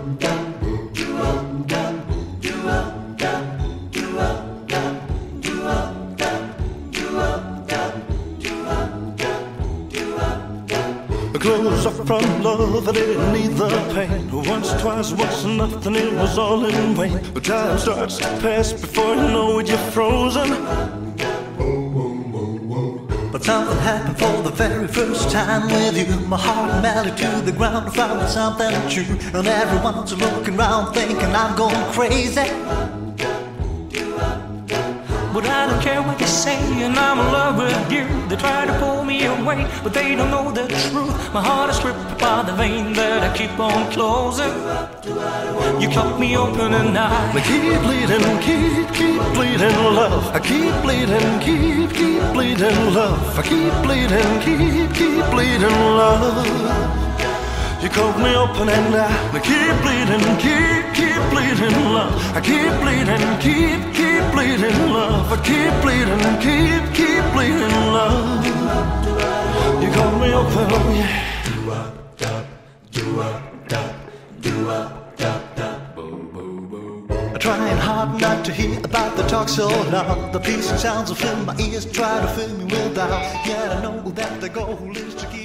Close up from love, I didn't need the pain. Once, twice, once, nothing, it was all in vain. But time starts to pass before you know it, you're frozen. But something happened for the very first time with you. My heart melted to the ground, I found something true. And everyone's looking around thinking I'm going crazy. But I don't care what you say, and I'm in love with you. They try to pull me away, but they don't know the truth. My heart is ripped by the vein that I keep on closing. You cut me open and I keep bleeding, keep bleeding love. I keep bleeding, keep bleeding love. I keep bleeding, keep bleeding love. You cut me open and I keep bleeding, keep bleeding love. I keep bleeding, keep bleeding love. I keep bleeding, keep bleeding love. You cut me open, oh yeah. Trying hard not to hear about the talk so loud. The peace and sounds will fill my ears, try to fill me with doubt. Yet I know that the goal is to keep